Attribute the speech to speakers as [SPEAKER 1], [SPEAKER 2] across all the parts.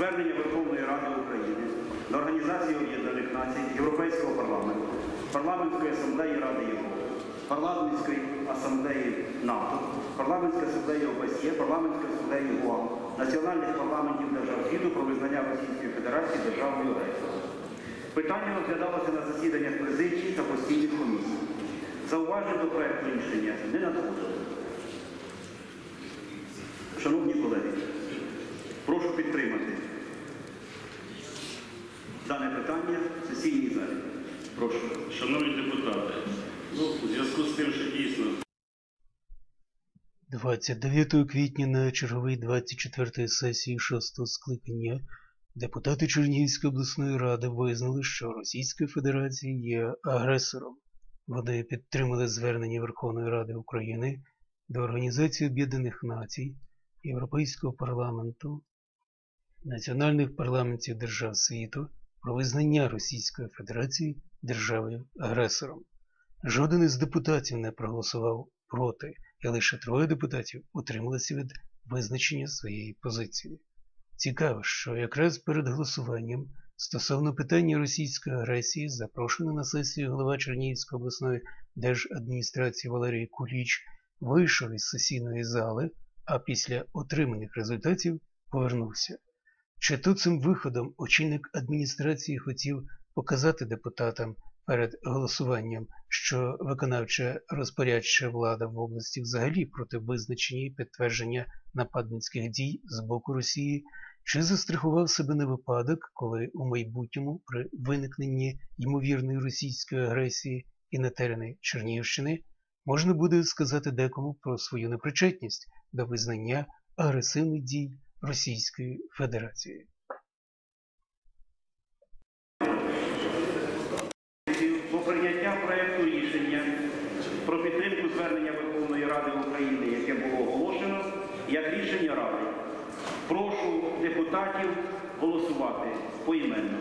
[SPEAKER 1] звернення Верховної Ради України до Організації Об'єднаних Націй, Європейського парламенту, Парламентської асамблеї Ради Європи, Парламентської асамблеї НАТО, Парламентської асамблеї ОБСЄ, Парламентської асамблеї ООН, національних парламентів держав світу про визнання Російської Федерації державною агресором. Питання розглядалося на засіданнях президії та постійних комісій. Зауважень до проекту рішення не надходило. Шановні колеги, прошу підтримати дане питання в сесійній залі. Прошу.
[SPEAKER 2] Шановні депутати, у зв'язку з тим, що дійсно
[SPEAKER 3] 29 квітня на черговій 24-ї сесії 6-го скликання депутати Чернігівської обласної ради визнали, що Російська Федерація є агресором. Вони підтримали звернення Верховної Ради України до Організації Об'єднаних Націй, Європейського парламенту, національних парламентів держав світу про визнання Російської Федерації державою-агресором. Жоден із депутатів не проголосував проти, і лише 3 депутатів утрималися від визначення своєї позиції. Цікаво, що якраз перед голосуванням стосовно питання російської агресії запрошений на сесію голова Чернігівської обласної держадміністрації Валерій Куліч вийшов із сесійної зали, а після отриманих результатів повернувся. Чи то цим виходом очільник адміністрації хотів показати депутатам перед голосуванням, що виконавча розпорядча влада в області взагалі проти визначення і підтвердження нападницьких дій з боку Росії, чи застрахував себе на випадок, коли у майбутньому при виникненні ймовірної російської агресії і на терени Чернігівщини можна буде сказати декому про свою непричетність до визнання агресивних дій Російської Федерації.
[SPEAKER 1] По прийняття проєкту рішення про підтримку звернення Верховної Ради України, яке було оголошено, як рішення Ради, прошу депутатів голосувати поіменно.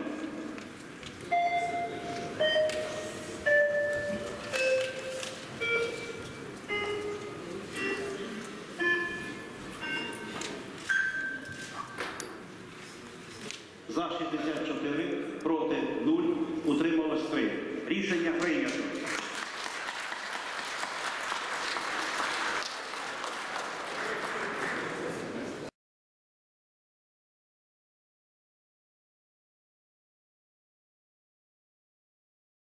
[SPEAKER 1] За 64, проти 0, утрималось 3. Рішення прийнято.